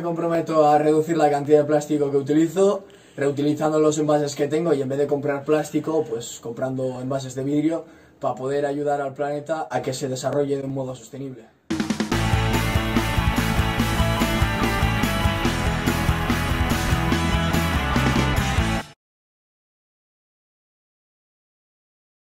me comprometo a reducir la cantidad de plástico que utilizo, reutilizando los envases que tengo y en vez de comprar plástico, pues comprando envases de vidrio para poder ayudar al planeta a que se desarrolle de un modo sostenible.